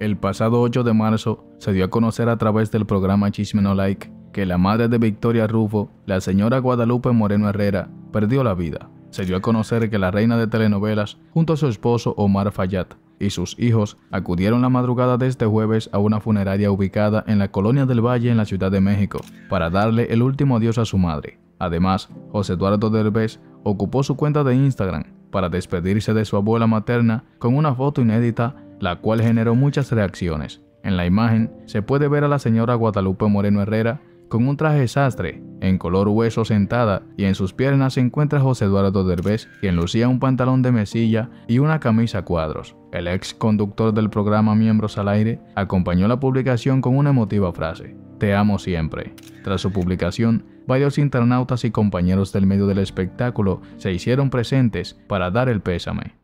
El pasado 8 de marzo se dio a conocer a través del programa Chisme No Like que la madre de Victoria Rufo, la señora Guadalupe Moreno Herrera, perdió la vida. Se dio a conocer que la reina de telenovelas, junto a su esposo Omar Fayad y sus hijos, acudieron la madrugada de este jueves a una funeraria ubicada en la Colonia del Valle en la Ciudad de México para darle el último adiós a su madre. Además, José Eduardo Derbez ocupó su cuenta de Instagram para despedirse de su abuela materna con una foto inédita, la cual generó muchas reacciones. En la imagen se puede ver a la señora Guadalupe Moreno Herrera con un traje sastre en color hueso sentada, y en sus piernas se encuentra José Eduardo Derbez, quien lucía un pantalón de mesilla y una camisa a cuadros. El ex conductor del programa Miembros al Aire acompañó la publicación con una emotiva frase: "Te amo siempre". Tras su publicación, varios internautas y compañeros del medio del espectáculo se hicieron presentes para dar el pésame.